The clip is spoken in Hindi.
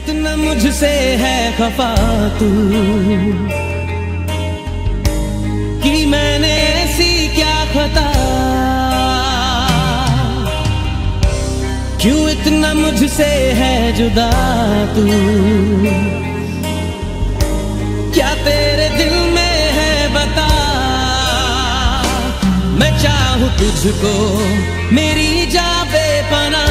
इतना मुझसे है खफा तू कि मैंने ऐसी क्या खता, क्यों इतना मुझसे है जुदा तू, क्या तेरे दिल में है बता। मैं चाहूं तुझको मेरी जा बेपनाह,